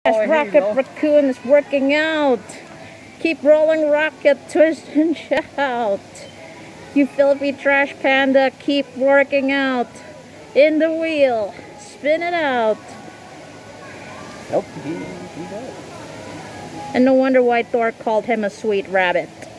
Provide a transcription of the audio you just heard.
Rocket Raccoon is working out. Keep rolling, rocket, twist and shout. You filthy trash panda, keep working out. In the wheel, spin it out. Nope, he does. And no wonder why Thor called him a sweet rabbit.